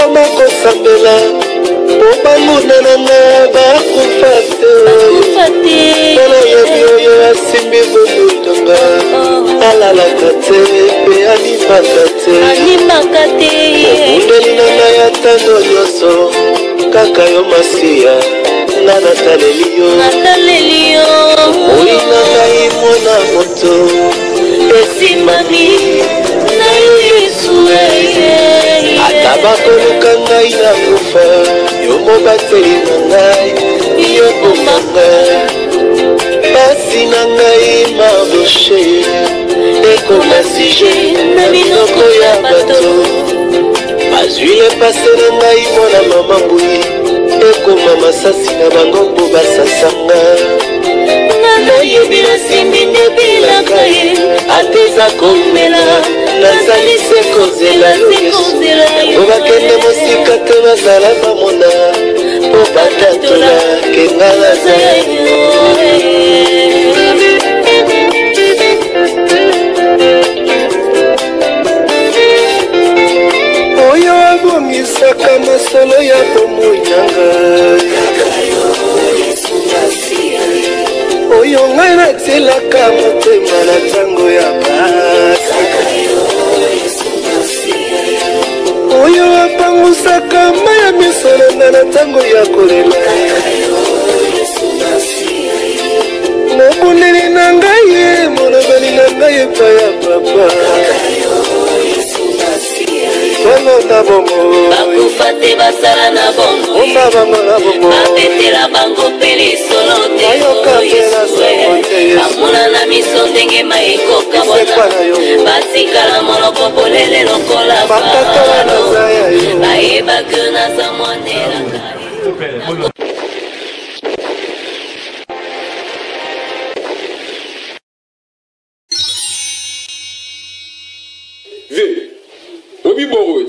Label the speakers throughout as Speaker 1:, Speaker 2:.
Speaker 1: nakoma kosambela po bamonananga bakufa te mpona yebi oyo asimbi bomutanga alalaka te mpe animaka te obundeli na ngai ya ntango nyonso kaka yo masiya nga nataleli yo oyi na ngai mwana moto esimami na yo yesu ata bakoluka ngai na kufa yo mobateli na ngai yo bomanga pasi na ngai maboshe ekoma sije na minoko ya bato bazwile pase na ngai mwana mama mbui ekoma masasi na bango mpo basasanga nayebi nasimbi ndebilaka ye ateza komela nazali se kozela yo yesu yango bakende mosika te bazala bamona mpo batatola kenga naza oyo abongisaka masolo ya bomonyanga oyo ngai natielaka motema na ntango ya pasi oyo apangusaka mai ya miso na nga na ntango ya kolela mobundeli na ngai ye molobeli na ngai epai ya papa balonda bongo bakufa te basala na bongo babetela bango mpe lisolo te bamona na miso ndenge maikoka bona batikala moloko polele lokola faraano bayebaka naza mwanelaka
Speaker 2: Obi Borot.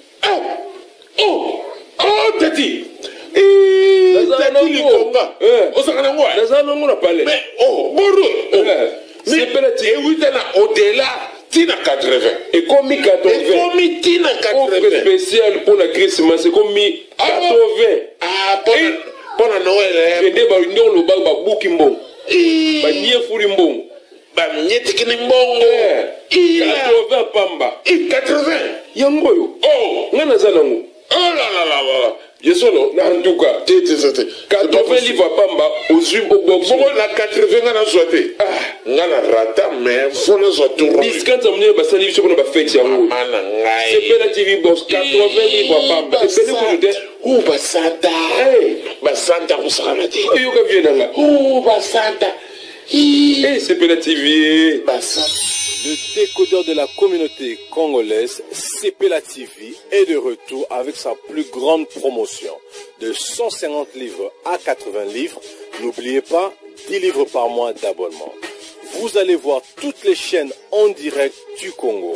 Speaker 2: Oh, Tati. Tati Likonga. Osakana ngwa.
Speaker 3: Nazana ngona pale.
Speaker 2: Mais Borot. C'est peut-être au-delà tina 80.
Speaker 3: Et comme 80.
Speaker 2: Et comme tina 80.
Speaker 3: Spécial pour la Christmas, c'est comme 80.
Speaker 2: Ah, pour Noël.
Speaker 3: Et des baunions le bag ba bukimbo. Ba nie furimbo.
Speaker 2: Ba nyeti kini mbongo.
Speaker 3: 80 pamba.
Speaker 2: 80.
Speaker 3: Yangoyo.
Speaker 2: Oh,
Speaker 3: ngana zanango.
Speaker 2: Oh là là là là.
Speaker 3: Yesono na nduka.
Speaker 2: Tete.
Speaker 3: 80 livres pamba aux au box.
Speaker 2: Pourquoi la 80 ngana souhaité? Ngana rata mais faut nous autour.
Speaker 3: Discount amne ba sali biso na ba fête yango. C'est Pela TV box 80 livres pamba. Et pele ko de
Speaker 2: ou basanta. Basanta kusana ti.
Speaker 3: Yo ka viena nga.
Speaker 2: Ou basanta.
Speaker 3: Eh, c'est Pela TV.
Speaker 4: Le décodeur de la communauté congolaise, Sepela TV, est de retour avec sa plus grande promotion. De 150 livres à 80 livres, n'oubliez pas, 10 livres par mois d'abonnement. Vous allez voir toutes les chaînes en direct du Congo.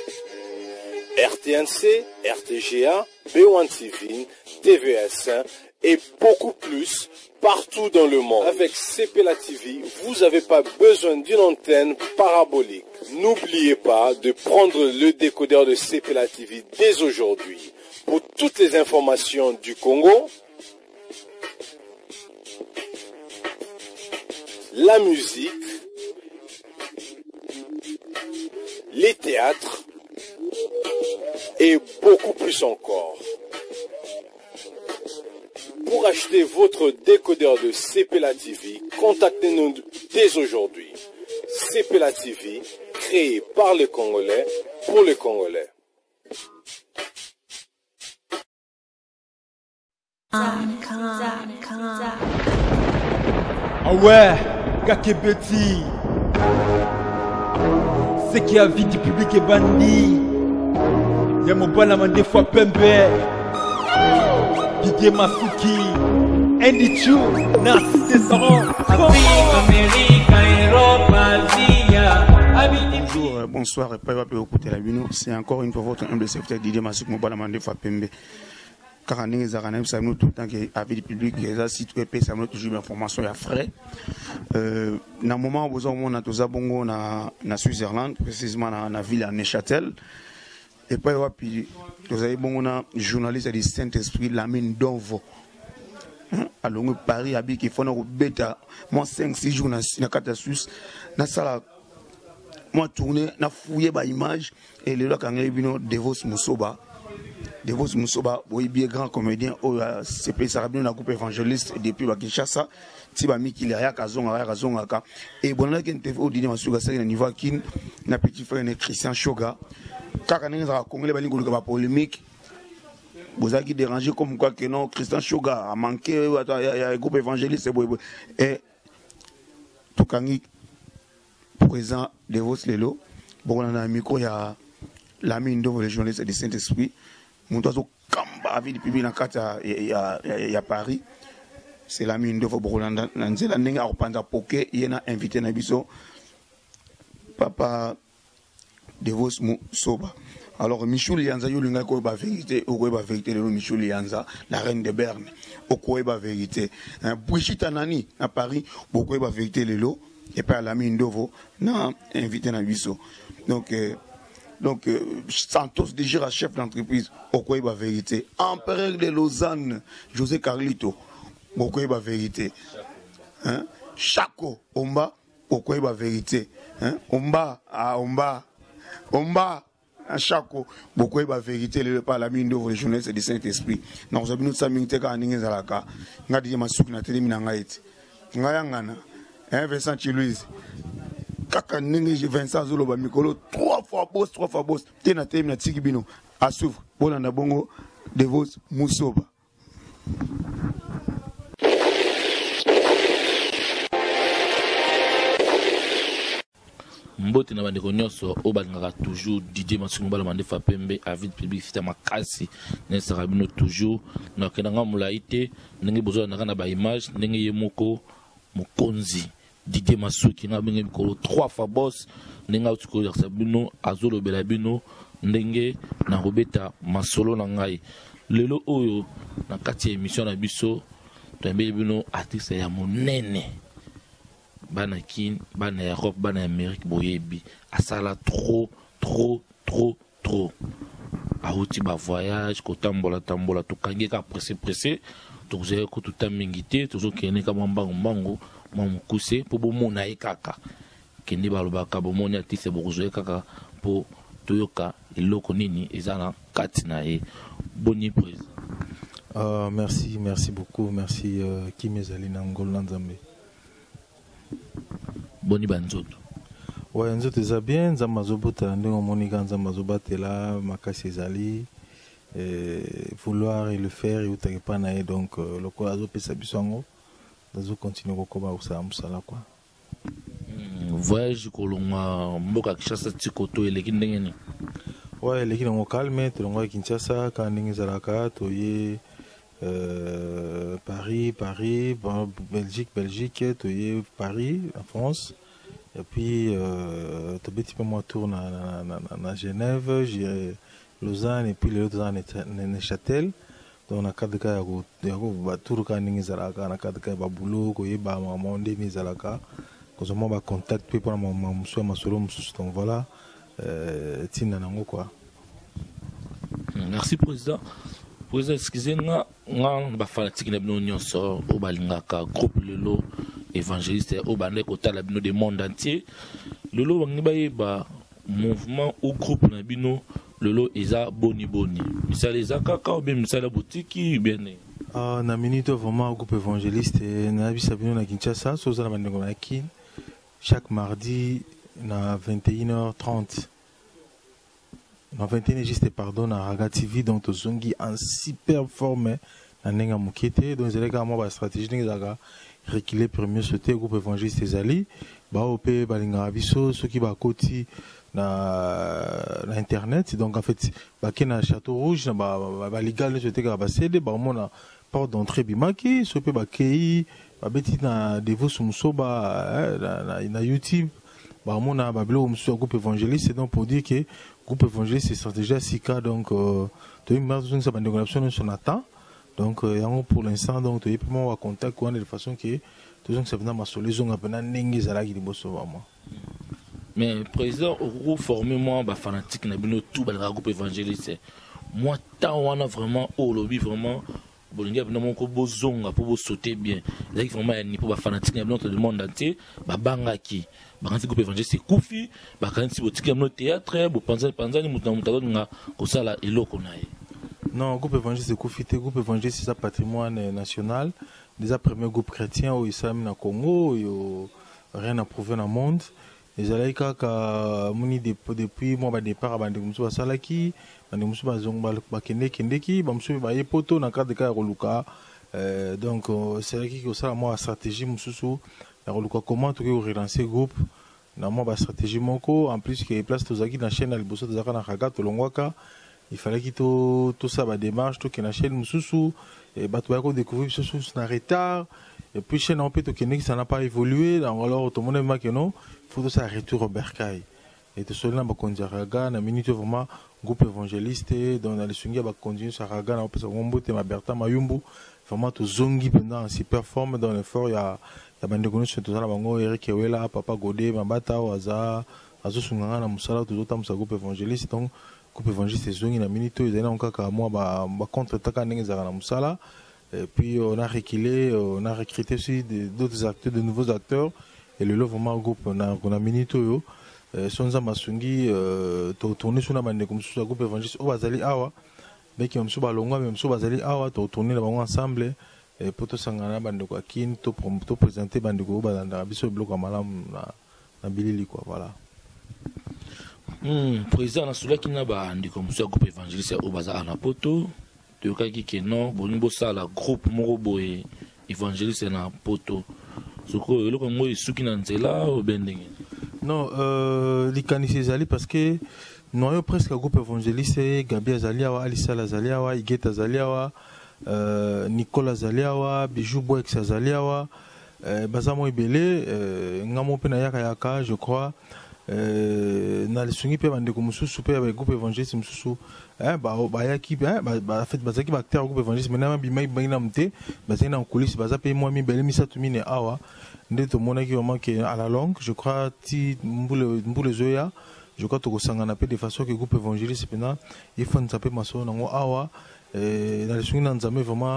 Speaker 4: RTNC, RTGA, B1 TV, TVS1 et beaucoup plus partout dans le monde. Avec Sepela TV, vous n'avez pas besoin d'une antenne parabolique. N'oubliez pas de prendre le décodeur de Sepela TV dès aujourd'hui. Pour toutes les informations du Congo, la musique, les théâtres et beaucoup plus encore. Pour acheter votre décodeur de Sepela TV, contactez-nous dès aujourd'hui. Sepela TV, créé par les Congolais, pour les Congolais.
Speaker 5: Ah ouais, Kakebeti, c'est qui a vie du public est bandit. Y'a mon bon amant des fois pembe. Didier Masuki, Andy Chou, Narcisse Saron.
Speaker 6: Bonjour, bonsoir, c'est encore une fois votre humble secrétaire Didier Masuki, mon bon amant des fois pembe. Car en Inde, nous savons tout le temps que la vie du public, les sites web, ça nous toujours l'information à frais. Dans le moment où on a tous abongo na Suisse-Irlande, précisément dans la ville de Neuchâtel, Et puis, vous avez un journaliste du Saint-Esprit, Lamine Donvo. À Longue Paris, Abi, qui font un bêta. Moi, 5-6 jours dans la carte suisse. Dans ça, moi, tourné, na fouillé ma image. Et le quand il y a Devos Moussoba. Devos Moussoba, oui, bien grand comédien. C'est pays sarabino, la groupe évangéliste. Depuis Kinshasa, Tiba Miki, Léa, Kazonga. Et bon, là, quand tu fais au dîner, je suis à niveau qui n'a petit frère Christian Shoga. Quand on a Congolais, il y a polémique. Vous avez dérangé comme quoi que non, Christian Shoga a manqué, il y a un groupe évangéliste. Et tout quand il présent de vos lélo, bon, on a un micro, il y a l'ami de les journalistes du Saint-Esprit. Mon oiseau Kamba, à vie du public, il y a Paris. C'est l'ami de vos Borolanda. Nanzela Nenga Opanda Poké, il y a invité Nabiso, papa de vos Soba. Alors, Michou Lianza, il y a une vérité, vérité, Michou Lianza, la reine de Berne, au quoi vérité. Brigitte Anani, à Paris, beaucoup de vérité, les lots, et pas l'ami Ndovo, n'a invité Nabiso. Donc, Santos Dégira, chef d'entreprise, au quoi vérité. Empereur de Lausanne, José Carlito, au quoi vérité. Chaco, Omba, au quoi vérité. Omba, à chaque beaucoup de vérité le parlement de la jeunesse du Saint-Esprit. Nous avons nous samedi quand nous sommes là, nous avons dit masuk na télé minangaït. Ngayangana, Vincent Chilouise. Kaka ningi Vincent Zolo ba mikolo 3 fois boss. Tena télé na tikibino. À souffre. Bon na bongo de vos Moussoba.
Speaker 7: Mbote na bandeko nyonso o balingaka toujours Didier Masuku Mbala Mande Fapembe avis public fita makasi ne sarabino toujours na kenanga mulaite ndenge bozo na kana ba image ndenge yemoko mokonzi Didier Masuku na bengi ko 3 fois boss ndenge utiko ya sabino azolo belabino ndenge na robeta masolo na ngai lelo oyo na kati ya émission na biso tombe bino artiste ya monene bana kin bana Europe bana Amérique boyebi asala trop auti ba voyage ko tambola to kangeka pressé to zé ko tuta mingité to zo kene ka mbango mamukuse po bomona ekaka kendi balobaka bomoni atise bokuzoe kaka po toyoka eloko nini ezana kati na e boni prise.
Speaker 8: Merci beaucoup, merci Kimezali Nangol Nanzambe.
Speaker 7: Boni banzoto.
Speaker 8: Ouais, nzoto eza bien, nzamba zobota ndenge monika nzamba zobatela makasi ezali vouloir et le faire et utaki pa na ye donc lokola azopesa biso yango azo continuer kokoba osala mosala quoi.
Speaker 7: Voyage kolonga mboka Kinshasa tikoto eleki ndenge ni.
Speaker 8: Ouais, eleki nango calme tolonga Kinshasa ka ndenge ezalaka toye Paris, Belgique, Paris, en France. Et puis, tu as petit peu moins tour à Genève, Lausanne, et puis les autres à Neuchâtel. Donc, on a 4 cas, il y a tout le cas, on a 4 cas, boulot, il y a monde, Nizalaka. Quand on a contact, puis pour mon solo, donc voilà, Tina Nango quoi.
Speaker 7: Merci, Président. Excusez-moi, je fanatique de nyonso au balingaka groupe lelo évangéliste au bande kota la bino du monde entier lelo bangi ba mouvement ou groupe na bino lelo eza boni misala eza kaka ou bien misala boutique bien
Speaker 8: na minute vraiment groupe évangéliste na bisa bino na Kinshasa so za bande na kin chaque mardi na 21h30 en 21 juste pardon à Raga TV donc Zongi en super forme na nenga mukete donc c'est là moi stratégie n'inga reculer premier sauter groupe évangéliste ezali ba opé balinga biso ceux qui ba koti na internet donc en fait ba kena château rouge ba légal sauter ba cédé ba mona porte d'entrée bimaki so pe ba kei ba beti na devos musoba na YouTube ba mona ba blo muso groupe évangéliste donc pour dire que groupe évangéliste c'est déjà 6 cas donc tu as une marge de sa bande de son attend donc pour l'instant donc tu es vraiment en contact de façon que tout ça vient ma solution à peine n'engi zala qui bosso vraiment
Speaker 7: Mais président, vous formez moi fanatique na bino tout le groupe évangéliste. Moi tant on a vraiment au lobby vraiment bolinga bino moko bozonga pour vous sauter bien. Là vraiment ni pour fanatique na bino tout le monde entier banga ki. Bakanti groupe évangéliste Koufi, bakanti botiki na théâtre, bo panzani mutamuta nga kosala eloko na ye.
Speaker 8: Non, groupe évangéliste Koufi, groupe évangéliste c'est un patrimoine national. Déjà premier groupe chrétien au Islam na Congo, yo rien à prouver dans le monde. Les alaïka ka muni depuis moi départ à bande musu basalaki, bande musu bazong bakende kendeki, bamsu ba yepoto na cadre de ka roluka. Donc c'est là qui ça moi stratégie mususu la roluka comment to relancer groupe. Na moi ba stratégie moko en plus que place tozaki na chaîne aliboso tozaka na kaga to longwaka. Il fallait que tout ça va démarche tout que na chaîne mususu et bato ba ko découvrir mususu na retard. Et puis chez nous, ça n'a pas évolué. Alors, tout le monde aime que non. Il faut que ça retourne au Bercail. Et tout cela, on va continuer à regarder. On a minute vraiment groupe évangéliste. Donc, on a les sungi, on va continuer à regarder. On peut se rembourser ma Bertha, ma Yumbu. Vraiment, tout zongi pendant super forme dans l'effort. Il y a bande connus sur tout ça. Bango, Eric Ewela, Papa Godé, Mambata, Oaza, Azo Sunganga, na Musala, tout autant, ça groupe évangéliste. Donc, groupe évangéliste, zongi, na minute. Ils ont encore moi, contre Taka Nengezara, na Musala. Et puis on a reculé, on a recruté aussi d'autres acteurs, de nouveaux acteurs. Et le lot vraiment groupe, on a minito. Sonza Masungi, tourné sur la bande comme sur le groupe évangéliste au Bazali Awa. Mais qui ont sur Balonga, même sur Bazali Awa, tourné ensemble. Et pour tout sangana bande quoi, qui to présenter bande go dans biso bloc à malam na bilili quoi, voilà.
Speaker 7: Président na sula qui na bande comme sur le groupe évangéliste au Bazali na poto. Qui non bonimbo sala groupe moko boye évangéliste na poto soko eloko ngo isuki na nzela o bendenge
Speaker 8: non likanisi ezali parce que noyo presque groupe évangéliste Gabi Azaliawa Alissa Azaliawa Igeta Azaliawa Nicolas Azaliawa Bijou Boex Azaliawa bazamo ebele ngamo pe na yaka je crois na lisungi pe bande ko mususu pe avec groupe évangéliste mususu bayaki fait bazaki acteur groupe évangéliste maintenant bimai bina mte bazina en coulisses baza pe moi mi bele misatu mine awa ndeto monaki vraiment que à la longue je crois ti mbule zoya je crois to kosangana pe de façon que groupe évangéliste pena il faut nzape maso nango awa na lisungi na nzame vraiment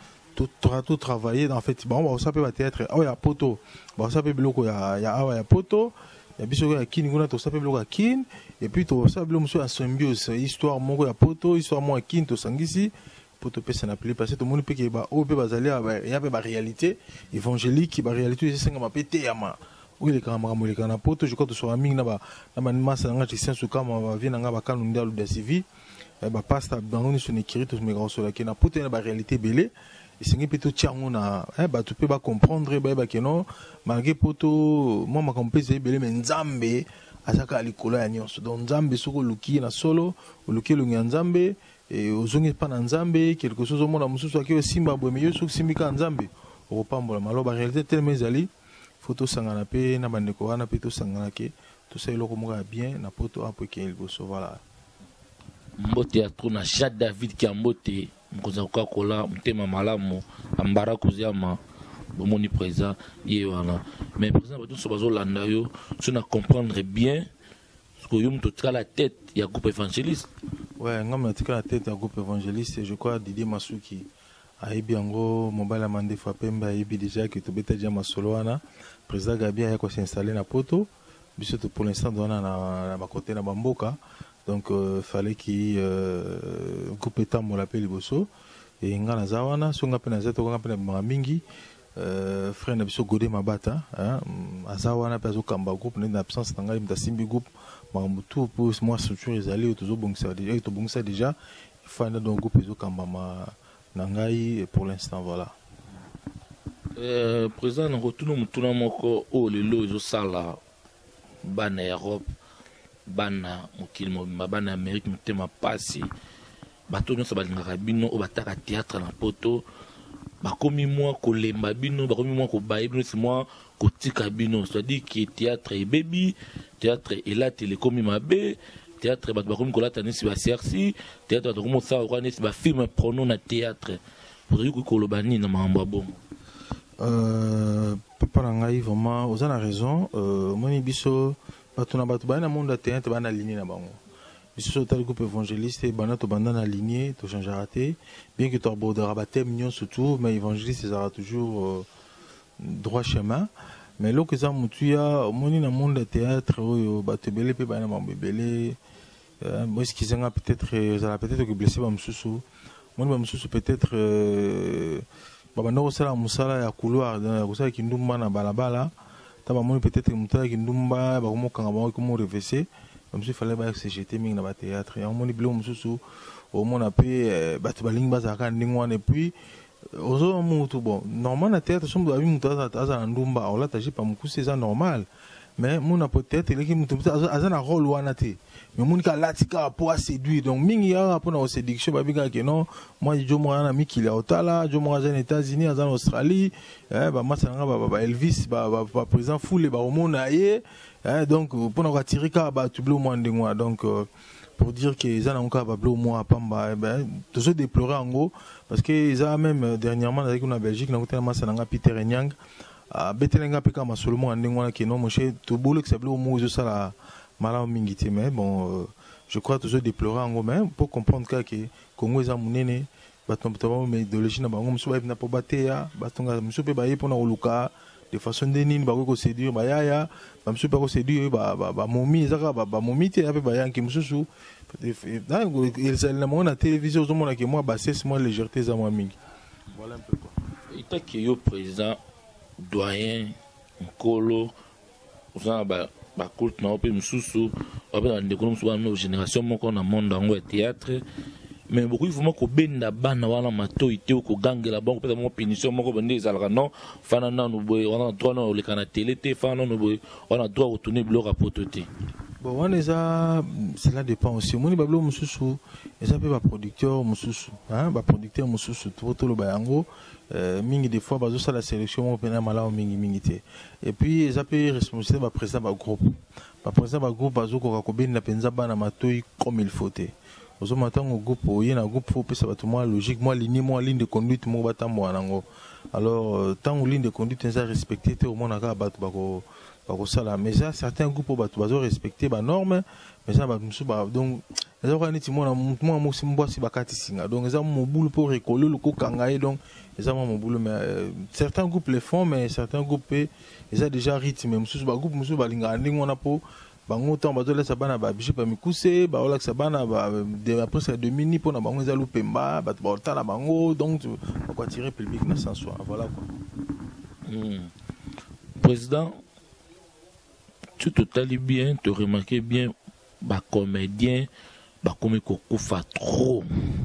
Speaker 8: tout travailler en fait bon ça peut théâtre oh ya poto bon ça peut biloko ya awa ya poto ya biso ya kini ngona to ça peut biloko ya kin et puis to ça biloko monsieur en symbiose histoire moko ya poto histoire mo ya kin to sangisi poto pesa na pli parce que tout monde peut que ba o pe bazali ya pe ba réalité évangélique ba réalité c'est singa ma pété ya ma oui les camarades mo les kana poto je crois to so mingi na ba massa nga christian su kama ba vina nga ba kanu ndia lu da civil ba pasta bango ni so ne kiri to me grand la kena poto na ba réalité belé et c'est plutôt tiango na ba tu peux pas comprendre ba que non malgré poto moi ma compétence belé mais nzambe azaka likolo ya nyonso donc nzambe soko luki na solo luki lu nzambe et ozongi pa na nzambe quelque chose au monde mususu akio simba bo meyo soko simbika nzambe o pambola maloba réalité tellement ezali photo sangana pe na bandeko wana pe to sangana ke to ça eloko moko bien na poto apo ke liboso voilà
Speaker 7: mbote ya tuna Jacques David Kiambote mkoza kwa kola mtema malamu ambara kuziama bomoni présent yewana mais présent ba tout so bazolanda yo tu na comprendre bien ce que yum to la tête ya groupe évangéliste
Speaker 8: ouais ngam na la tête ya groupe évangéliste je crois Didier Masuki aibi yango mobile amande fa pembe aibi déjà que to beta dia masolo wana président Gabi ya ko s'installer na poto biso to pour l'instant dona na ba côté na bamboka. Donc fallait qu'il groupe état mo l'appel liboso et ngana zawana songa pe na zeto ngana pe na mingi frère na biso Godé Mabata azawana pe zo kamba groupe na absence na ngai mtasimbi groupe mamutu pour moi structure ezali to zo bongisa déjà to bongisa déjà il faut na donc groupe zo kamba ma na ngai pour l'instant voilà
Speaker 7: président na retourno mutuna moko o lelo zo sala bana Europe bana mokili mobimba bana Amérique mutema pasi bato nyonso balingaka bino o bataka théâtre na poto bakomi mwa kolemba bino bakomi mwa kobaye bino si mwa kotika bino c'est-à-dire que théâtre ebebi théâtre elati lekomi mabe théâtre bato bakomi kolata nesi basiersi théâtre bato bakomi osala kwa nesi bafilme prono na théâtre ozali koloba nini na makambo ya bongo
Speaker 8: papa na ngai vraiment oza na raison moni biso bato na bato bana monde théâtre bana aligné na bango biso le groupe évangéliste bana to banda na aligné to changera te bien que tu aborderas ba thème nyon surtout mais évangéliste sera toujours droit chemin mais lo que ça mutuya moni na monde théâtre oyo bato belé pe bana mambebele moi ce qu'ils ont peut-être ça la peut-être que blessé ba msusu moni ba msusu peut-être baba no sala musala ya couloir na kusala kindumba na balabala taba moni peut-être mutala kindumba ba komo kanga ba komo reverser comme si fallait ba CGT mingi na ba théâtre ya moni bilo msusu au mona pe bato balingi bazaka ndingwana et puis ozo mutu bon normal na théâtre sombo abi mutu aza ndumba ola taji pa mukuse ça normal mais mona peut-être il qui mutu aza na rôle wana te mais mon cas là tika pour séduire donc mingi ya pour na séduction ba bika que non moi jo moi na miki la otala jo moi aux États-Unis en Australie ba masanga ba Elvis ba président foule ba omona ye donc pour na attirer ka ba tublo moi ndengwa donc pour dire que ils ont encore bablo moi pamba toujours déplorer en gros parce que ils ont même dernièrement avec une Belgique na kutana masanga Peter Nyang betelenga peka masolomo ndengwa que non monsieur to bolo que ça blo moi ça la malin mingité mais bon je crois toujours déplorer en gros mais pour comprendre que Congo est munene batomba mais idéologie na bango muso ba na po bateya batonga muso pe ba ye pona oluka de façon denine ba ko séduire ba yaya ba muso pa ko séduire ba momi ezaka ba momi te ya pe ba yanki mususu il s'est na mon télévision zo mona que moi ba c'est moi légèreté za moi mingi voilà un peu quoi
Speaker 7: ita que yo président doyen nkolo za ba culte na ope mususu ope na ndeko mususu na génération moko na monde ngo théâtre mais beaucoup il faut moko benda bana wana mato ite ko gangela bango peut-être mon punition moko bende ezalaka non fana na no boy on a droit na le kana télé te fana no boy on a droit retourner bloc à pototé
Speaker 8: bon on est ça cela dépend aussi moni bablo mususu eza pe ba producteur mususu ba producteur mususu to lo bayango mingi des fois bazo ça la sélection mon pena mala mingi te et puis eza pe responsable ba président ba groupe bazo ko benda penza bana matoi comme il faut te ozo matango groupe oye na groupe faut pesa bato moi logique moi ligne de conduite mo batambo nango alors tant ligne de conduite eza respecté te au moins na bato bako sala mais ça certains groupes bato bazo respecter ba normes mais ça bato musu ba donc eza ko niti mo musi mbwasi bakati singa donc eza mo boulot pour récoller le ko kangaye donc eza mo boulot mais certains groupes le font mais certains groupes eza déjà rythme musu ba groupe musu balinga ndingo na po bango temps bazo laisser bana ba biche pa mikuse ba ola que bana ba après ça 2 minutes pour na bango za lupemba ba ta na bango donc quoi tirer public na sans soi voilà quoi
Speaker 7: président tu te tali bien te remarquer bien ba comédien ba comme kokufa trop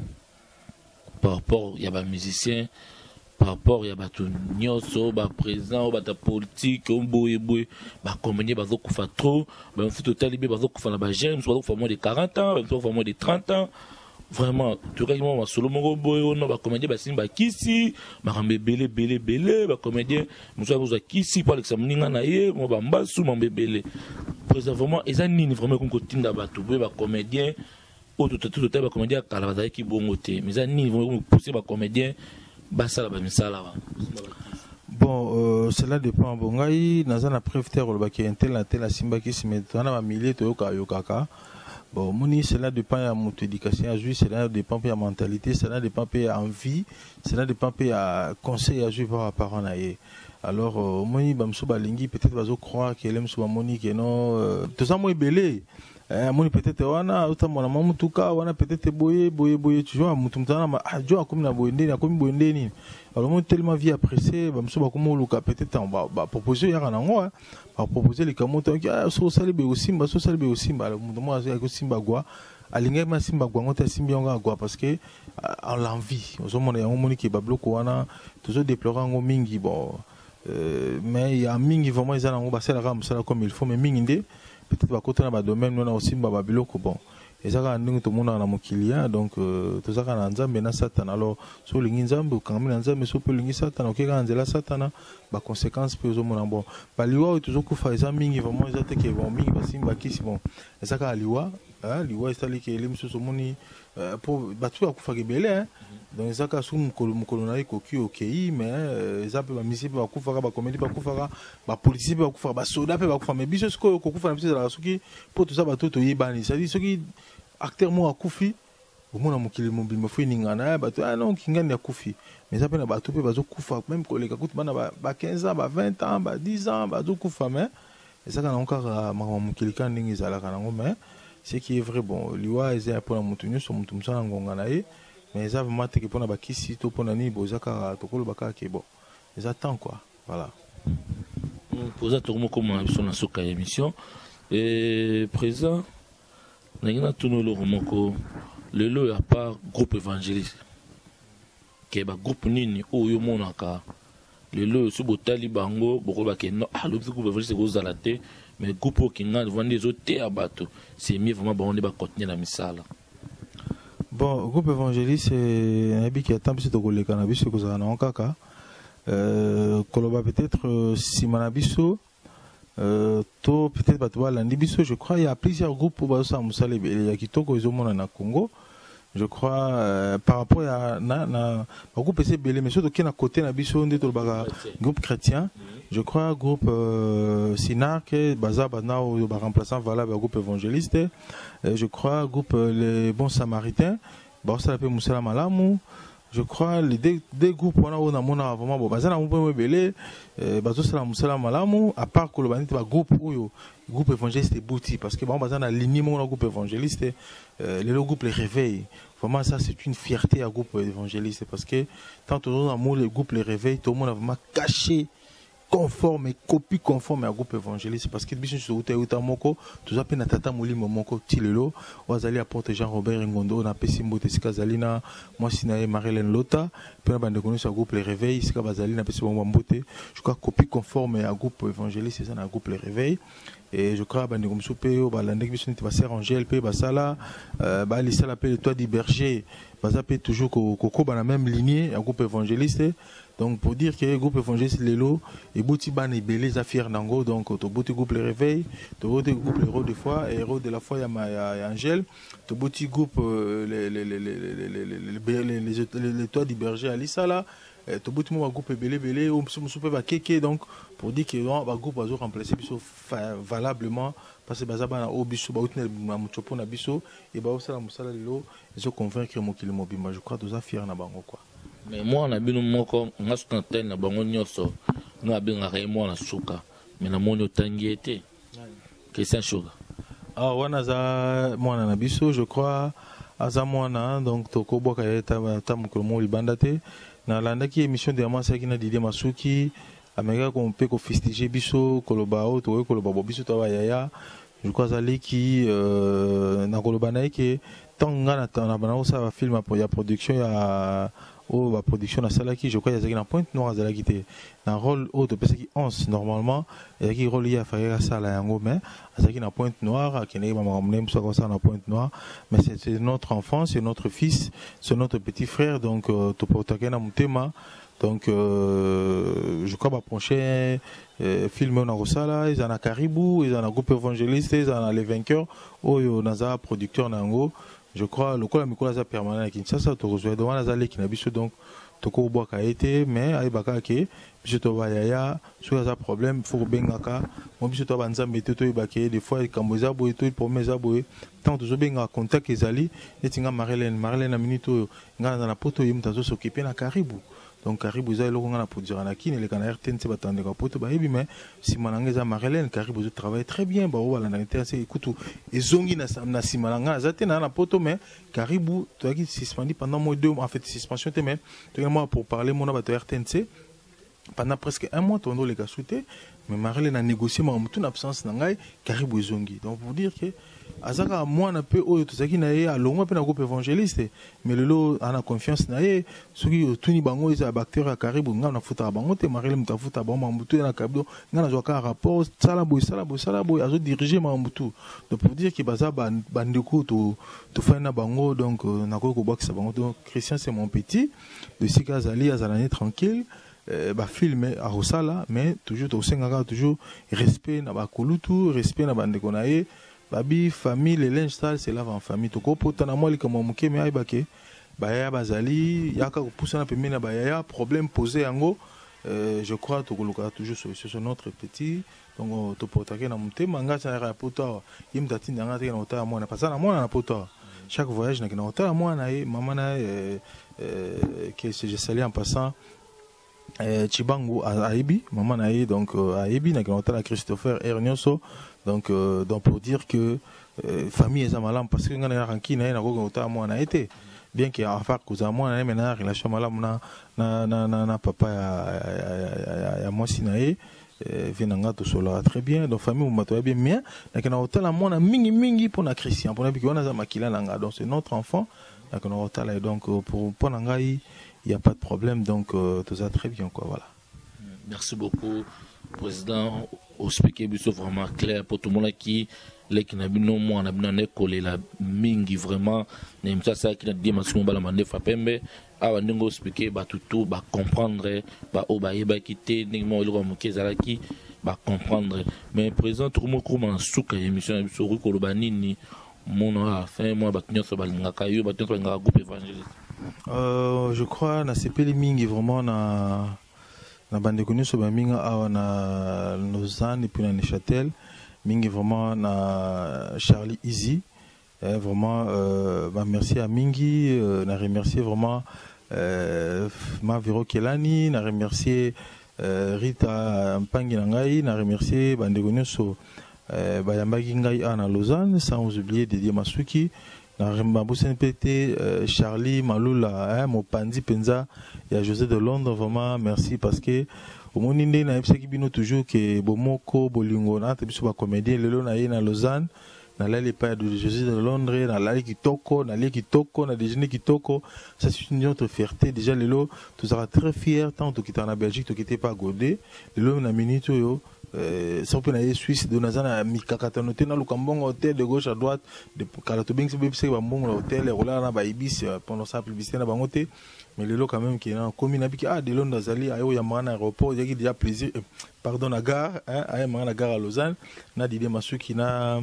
Speaker 7: par rapport il y a ba musicien par rapport il y a bato nyoso ba président ba ta politique on boye ba comédien ba zo kufa trop ba foot total bien ba zo kufa na ba jeune soit fa moins de 40 ans soit fa moins de 30 ans vraiment tu cas moi solo mongo boye on ba comédien ba simba kisi ba rambe belé ba comédien muso ba kisi pour l'examiner na ye mo ba mbasu mambe belé président vraiment ezanini vraiment ko tinda bato boye ba comédien au tout ba comédien kala ba ki bongote mais ezanini vraiment pousser ba comédien basala ba misala wa
Speaker 8: bon cela dépend bon ngai naza na préfère le baki intel simba ki si metana ba milliers to yokaka bon moni cela dépend ya mon éducation à jouer cela dépend ya mentalité cela dépend ya envie cela dépend ya conseil à jouer par parents na ye alors moni ba mso ba lingi peut-être bazo croire que l'aime so moni que non tout ça moi belé moni peut-être wana utamona mamutuka wana peut-être boye tu vois mutumtana ma jo akomi na boyende akomi boyende ni alors moi tellement vie apprécié ba mso ba komo luka peut-être ba proposer ya kana ngo ba proposer les kamoto ki so salibe osimba alors moi ko simba gwa alinga ma simba gwa ngota simbi nga gwa parce que en l'envie ozomona ya moni ki ba bloko wana toujours déplorer ngo mingi bon mais il y a mingi vraiment ils ont ba sala comme il faut mais mingi ndé peut-être ba côté na ba domaine nous na aussi ba biloko bon ezaka ndingo to mona na mokilia donc tozaka na nzambe na satana alors so lingi nzambe quand même nzambe so pe lingi satana okeka nzela satana ba conséquences pe zo mona bon ba liwa toujours ko fa eza mingi vraiment eza te ke bon mingi ba simba kisi bon ezaka liwa liwa esali ke ele mosusu omoni po bato bakufaka ebele donc ezaka su mokolo na ye koki okei mais eza mpe bamisi mpe bakufaka bakomedi bakufaka bapolitisi mpe bakufaka basoda mpe bakufaka mais biso sikoyo kokufa na biso ezalaka soki mpo toza bato toyebani cetadire soki acteur moko akufi omona mokili mobimba fo eningana bato non kingani akufi mais eza mpe na bato mpe bazokufa même koleka kutu bana ba 15 ans ba 20 ans ba 10 ans bazokufa mais ezaka nango kaka makambo mokili kaka ndenge ezalaka nango mais ce qui est vrai bon liwa eza mpona motu nyonso motu mosala ngonga na ye mais eza vraiment teke mpona bakisi to mpona nini bo eza kaka tokoloba kaka ke bon eza temps quoi voilà
Speaker 7: poza tokomokoma na biso na suka ya émission présent ndenge natuni oloko moko lelo ya part groupe évangéliste ke bagroupe nini oyo omonaka lelo so botali bango bokolobake no lobi groupe évangéliste ekozala te mais groupe oyo kinga vandi ezoteya bato c'est mieux vraiment bango nde bacontinue na misala
Speaker 8: bon groupe évangéliste nayebi ke ata biso tokoleka na biso ekozala nango kaka koloba peut-être nsima na biso to peut-être bato balandi biso je crois il y a plusieurs groupes oyo bazosala mosala ebele ya kitoko ezomona na Congo je crois par rapport à na groupe ese belé mais surtout qui na côté na biso nde to ba groupe chrétien je crois groupe Sinar que baza bana o ba remplaçant valable groupe évangéliste je crois groupe les bons samaritains ba ça l'appelle Moussala Malamu je crois les deux groupes on a mona vraiment bon baza na mo belé bazo sala Moussala Malamu à part que le banit ba groupe oyo groupe évangéliste bouti parce que bon baza na ligne mon groupe évangéliste le groupe les réveils vraiment ça c'est une fierté à groupe évangéliste parce que tant tout le monde le groupe les réveils tout le monde a vraiment caché conforme et copie conforme à groupe évangéliste parce que biso sur uta moko tout ça pe na tata molimo moko tilelo wazali apporter Jean Robert Ngondo na pesimbo tesika zalina moi sinaye Marilyn Lota pe na bande connaître groupe les réveils sika bazali na pesimbo mbote je crois copie conforme à groupe évangéliste c'est ça na groupe les réveils et je crois bande comme soupe ba landek biso nti ba ser Angel pe ba sala ba lisala pe le toit du berger baza pe toujours koko ba na même lignée à groupe évangéliste. Donc pour dire que le groupe évangéliste Lelo et bouti ban et belé za fier nango donc to bouti groupe le réveil to bouti groupe héros de foi et héros de la foi ya Angel to bouti groupe les toits du berger à Lissala to bouti mo groupe belé ou soupe ba keke donc pour dire que ba groupe va remplacer biso valablement parce que baza bana o biso ba utne na muchopo na biso et ba osala musala Lelo ils ont convaincre mokili mobima je crois to za fier na bango quoi.
Speaker 7: Mais moi na bino moko ngasuka tani na bango nyonso nga benga ka moi na suka mais na monyo tangi été Christian Sugar
Speaker 8: wana za mwana na biso je crois aza mwana donc toko boka eta tamukolo mo libanda te na landaki émission de amasa ki na Didier Masuki ameka ko mpe ko festiger biso koloba o to koloba biso to yaya je crois zali ki na koloba na ke tanga na bana osa film pour ya production ya oh la production na salaki je crois il y a une pointe noire à la guitare un rôle autre parce qu'il 11 normalement il y a qui rôle il a fait ça là yango mais ça qui na pointe noire qui n'est pas même ça comme ça na pointe noire mais c'est notre enfant c'est notre fils c'est notre petit frère donc to porter na mutema donc je crois ba prochain film on a Rosala ils en a Caribou ils en a groupe évangéliste ils en a les vainqueurs oh naza producteur nango je crois le col mikola za permanent à Kinshasa to rejoindre devant la zale qui na biso donc to ko boa ka été mais ay baka ke biso to ba yaya sur za problème faut bengaka mo biso to ba nzambe to ibake des fois kamboza boy to promesa boy tant to benga contact ezali etinga Marilyn na minute ngana na poto yimta zo s'occuper na Caribou donc Caribou za eloko ngana produire na kine le kana RTNC batande ka poto ba yebi mais si manangeza Marilyn Caribou zo travaille très bien ba wala na RTNC écoute ezongi na simalanga za te na poto mais Caribou to qui suspendu pendant moins 2 mois en fait suspension te mais moi pour parler mon ba RTNC pendant presque un mois tondo les gars souté mais Marilyn a négocié ma mutu na absence na ngai Caribou ezongi donc pour dire que azaka moi na peu oyo tozaki na ye alongwa pe na groupe évangéliste mais lelo ana confiance na ye soki tuni bango eza bacteur ya Caribou nga na futa bango te Marilyn mutafuta bango mutu na Caribou nga na zwaka rapport sala boy azo diriger ma mutu donc pour dire que baza bandeko to fana bango donc na ko boxa bango donc Christian c'est mon petit de sika zali azalane tranquille ba filme a Rosala mais toujours to sengaka toujours respect na ba kolutu respect na bandeko na ye babi famille les linge sale c'est lave en famille to ko potana moi li comme muke mais aibake baya bazali yaka ko poussa na pemena baya problème posé yango je crois to koluka toujours sur notre petit donc to potake na mutema ngata ya poto yimdati ngata na ota moi na pasana moi na poto chaque voyage na ota moi na maman na que je salue en passant Chibangu à Aibi, maman na donc à Aibi na ota Christopher Ernioso donc pour dire que famille est malam parce que ngana ranki na ko ota moi na été bien qu'il y a affaire que za moi na mena relation malam na papa ya moi sinae vinanga to solo très bien donc famille mato bien mais na ota la moi na mingi pour na Christian pour na biki wana za makila nanga donc c'est notre enfant na ota la donc pour nangai il y a pas de problème donc tout ça très bien quoi voilà.
Speaker 7: Merci beaucoup président au speaker biso vraiment clair pour tout le monde qui les qui n'a bino moi na bino école la mingi vraiment nem ça qui na dimension bala mande fa pembe awa ndingo speaker ba tout ba comprendre ba obayeba kité ndingo lo mo kezala ki ba comprendre mais président tout le monde comment souka émission biso rukolo banini mon a fin moi ba nyonso balinga kayo ba nyonso balinga groupe évangélique.
Speaker 8: Je crois na sepeli mingi vraiment na bande connu sur minga awa na Lausanne et puis na Neuchâtel mingi vraiment na Charlie Easy vraiment merci à mingi na remercier vraiment ma Vero Kelani na remercier Rita Mpangi Nangai na remercier bande connu sur bayambaki ngai na Lausanne sans oublier Didier Masuki na Maboussen PT Charlie Malula Mopandi Penza et José de Londres vraiment merci parce que au monde indé na epsaki bino toujours que bomoko bolingo na tebiso ba comédien lelo na ye na Lausanne na la pas de José de Londres na la kitoko na li kitoko na déjeuner kitoko ça c'est une autre fierté déjà lelo tu seras très fier tant que tu es en Belgique tu n'étais pas godé lelo na minute yo ça peut aller Suisse de Nazana mikakatanote na lukambongo hôtel de gauche à droite de Kalatobing c'est bébé ba mbongo hôtel rola na ba ibis pendant ça publicité na bangote mais le lot quand même qui est en commune habiki de Londres Zali ayo ya mangana aéroport il y a déjà plaisir pardon na gare ayo mangana gare à Lausanne na Didier Masuki na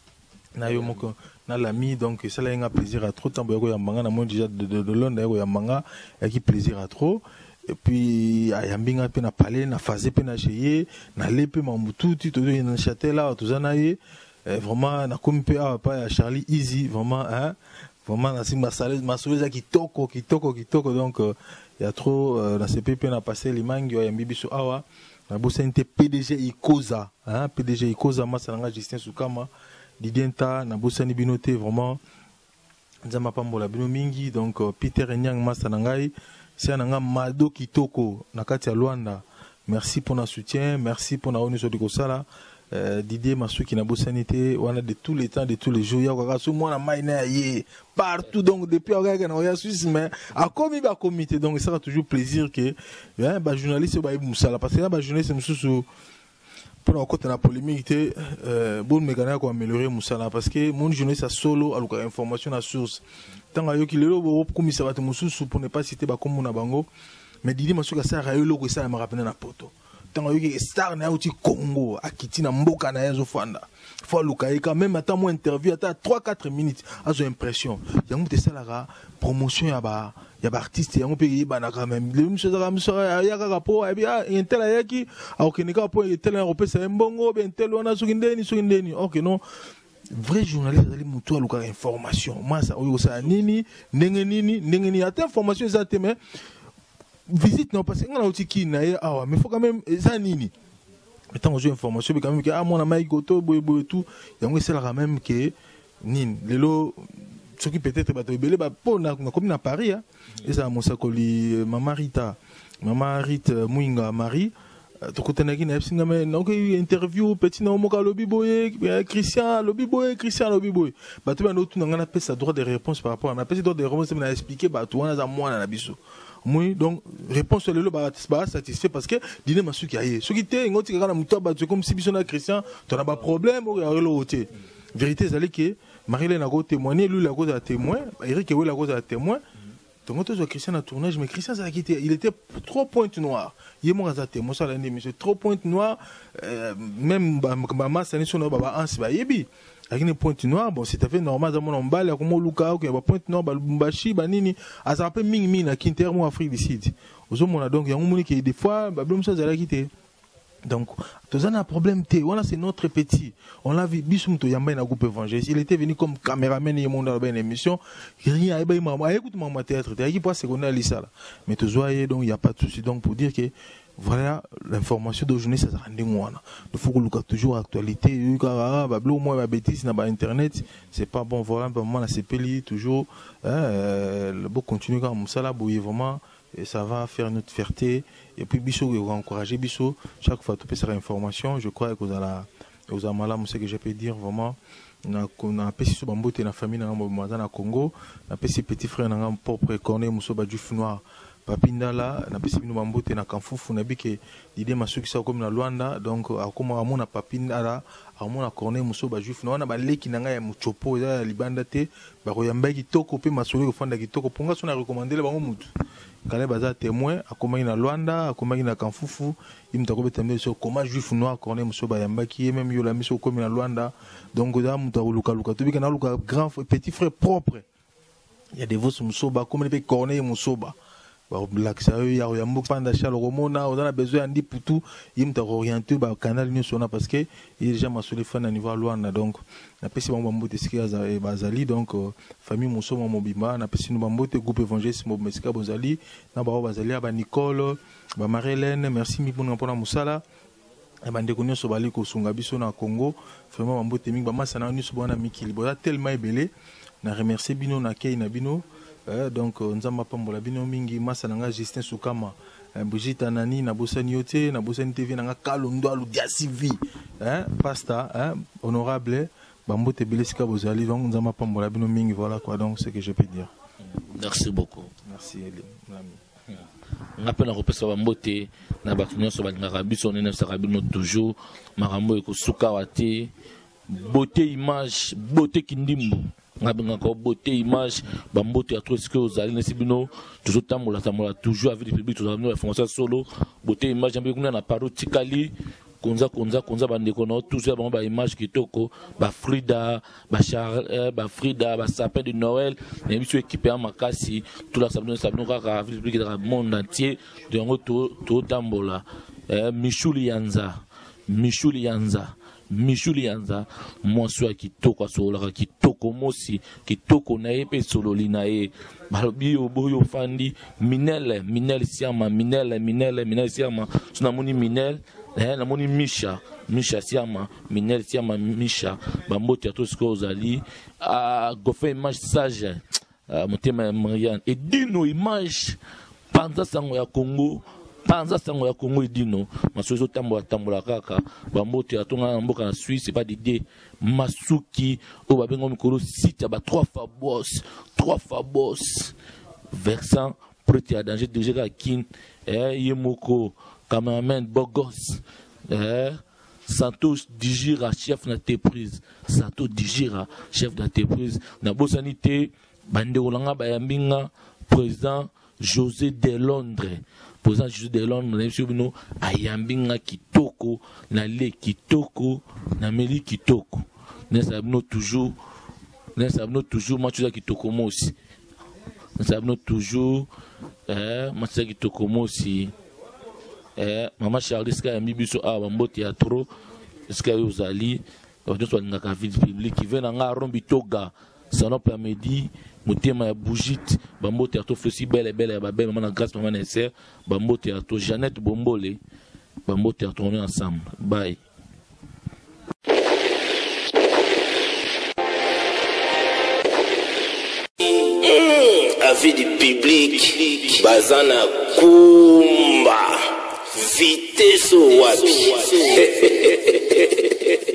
Speaker 8: yo moko na l'ami donc ça là un plaisir à trop temps ya mangana moi déjà de Londres ya manga qui plaisir à trop. Et puis ayambinga pe na palais na phase pe na cheye na lepe mamutu tout na châtel là tout ça na vraiment na comme pe pas ya Charlie Easy vraiment vraiment na simba salé ma souleza kitoko donc il y a trop na CP na passé limangi ya mbibiso awa na bosente PDG Ikoza PDG Ikoza masalanga Justin Sukama Didienta na bosani binoté vraiment nzama pambola bino mingi donc Peter Nyang masanangai c'est un Mado Kitoko Nakati Luanda. Merci pour notre soutien, merci pour notre union de Kosala. Didier Masuki Nabosanité, on a de tous les temps, de tous les jours. Il y a sous moi partout donc depuis on Suisse mais à commis ba comité donc ça sera toujours plaisir que bah journaliste ba Moussala parce que là bah journaliste Moussou pour encore la polémique bon mécanique pour améliorer Moussala parce que mon journaliste a solo alors information à source tant ayo ki lelo bo komisa bato mususu pour ne pas citer ba comme na bango mais Didier Masuka ça rayo loko ça me rappelle na poto tant ayo ki star na uti Congo akiti na mboka na yazo fanda faut lukaye quand même attends moi interview attends 3-4 minutes azo impression yango te salara promotion ya ba artiste yango pe ba na quand même le monsieur za monsieur ya ka po bien intel ayaki aokenika po intel européen c'est mbongo ben intel wana sukindeni OK non vrai journaliste ali mutu aluka information moi ça oyo ça nini ndenge ata information ça te mais visite non parce que ngana otiki na ye awa mais faut quand même ça nini mais tant que information mais quand même que mon ami goto boy tout yango c'est là même que nini lelo ce qui peut-être ba tebele ba po na comme na Paris et ça mon sakoli maman Rita Muinga Marie tokotenaki na singa mais donc interview petit na moka lobby boy Christian lobby boy ba to ba no tout na ngana pesa droit de réponse par rapport à pesa droit de réponse mais na expliquer ba to wana za mwana na biso moi donc réponse le ba satisfait parce que dîner masuki aye ce qui te ngoti kana muto ba comme si biso na Christian to na ba problème o ya lo hoté vérité zali que Marie-Hélène a témoigné lui la cause a témoin Eric est la cause a témoin Donc, quand Christian a tournage, mais Christian, il était trop pointe noire. Il est mort à moi, ça l'a dit, mais c'est trop pointe noire. Même ma masse, c'est sur nos baba, c'est pas yebi. Avec une pointe noire, bon, c'est tout à fait normal, dans mon emballage, comme au Luka, il y a une pointe noire, Lubumbashi, Banini, à ça s'appelle Ming Ming, à Kintermo, Afrique du Sud. Aux hommes, donc, il y a un moment qui, des fois, Bablum, ça, ça l'a quitté. Donc, on a un problème, voilà, c'est notre petit. On l'a vu, Bissoum, il y a un groupe évangéliste. Il était venu comme caméraman, il y a une émission. Il y a écoute, mon théâtre, il y a pas secondaire, mais tu vois, donc, il n'y a pas de souci. Donc, pour dire que, voilà, l'information d'aujourd'hui, ça rend moi. Il faut que nous toujours l'actualité. Au moins, bêtise, dans Internet, c'est pas bon. Voilà, vraiment, la CPLI, toujours, le beau continue comme ça, là, vraiment. Et ça va faire notre fierté. Et puis, Bissot, il va encourager Bissot. Chaque fois, tu peux faire information. Je crois que vous avez malade, ce que je peux dire vraiment. On a appelé ce bambou, la famille dans le Congo. On a appelé ses petits frères dans le propre cornet, Mousso Badjouf Noir. Papinda là, on a appelé ce bambou, on a Kanfouf, on a dit que l'idée m'a su que ça comme dans Luanda. Donc, comme on a Papinda là, on a cornet, Mousso Badjouf Noir. On a balé qui n'a Mouchopo, Libandate, Baroyamba qui toko, puis Massouli, au fond de qui toko. Pour moi, on a recommandé le bambou. Quand baza témoin a comment na Luanda a comment na Kanfufu il me takobe tambe sur comment juif noir corné monsieur bayamba qui est même yo la mission comme na Luanda donc da muta luka luka to bika na luka grand petit frère propre il y a des vos musoba comme les corné musoba ba black ça il y a yambo panda chalo romona on a besoin de pour tout il me ta orienté ba canal ni sona parce que il est déjà masoli fan à niveau Luanda donc na pesi ba mbambo te ski et bazali donc famille musoba mobimba na pesi no mbambo te groupe évangéliste mobimba bozali na ba bazali ba Nicole ba Marie-Hélène merci mi pour na musala et ba ndeko nyoso bali ko sunga biso na Congo vraiment mbambo te mingi ba masana nyoso bona mikili boza tellement ebelé na remercier bino na kei na bino. Donc nzamba pambola bino mingi masa nanga Justin Sukama Bujita nani na bosani yote na bosani TV nanga Kalondo alu diasivi pasta honorable bambote belesika bozali donc nzamba pambola bino mingi voilà quoi donc ce que je peux dire.
Speaker 7: Merci beaucoup.
Speaker 8: Merci Elie.
Speaker 7: Ngapena kopesa bambote na bakunyo so balingaka biso nene sakabino toujours makambo ekosuka wate beauté image beauté kindimbo ngabinga ko beauté image bambote ya trop ce que aux alliés sibino toujours tamola toujours avec le public toujours avec information solo beauté image ambi kuna na parotikali konza bandeko na toujours ba image kitoko ba Frida ba Charles ba Frida ba sapin de Noël et biso équipé en makasi tout la sabino kaka avec le public dans le monde entier de tout tambola Michouli Yanza mwaso kitoko asolaka kitoko mosi kitoko na ye pe sololi na ye balobi oboyo fandi minel siama minel siama tunamoni minel namoni misha siama minel siama misha bambote ato siko ozali gofe image sage motema Marianne et dino image panza sango ya Congo edino masozo tambola kaka bambote atonga mboka na Suisse pas d'idée masuki o babengo mikolo site ba 3 fois boss versant prêt à danger déjà à kin yemoko cameraman bogos Santos Digira chef d'entreprise na bosanité bande olanga bayambinga président José de Londres président José de Londres na ayambinga kitoko na le kitoko na meli kitoko nesabino toujours machuza kitoko mosi nesabino toujours machuza kitoko mosi mama Charles ka yambi biso bambote ya trop eska yozali bato ngaka vie publique qui vient nga rombi toga salon plamedi motema ya bougite bambote ato fosi belle ya babel maman na grâce maman na sœur bambote ato Jeannette Bombole bambote ato on est ensemble bye.
Speaker 1: Avis du public bazana kumba vitesse wapi